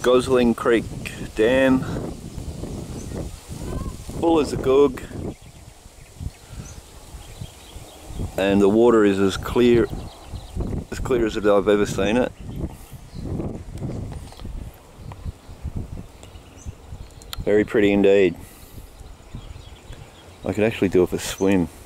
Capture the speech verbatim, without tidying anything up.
Gosling Creek Dam, full as a goog, and the water is as clear as clear as I've ever seen it. Very pretty indeed. I could actually do it for a swim.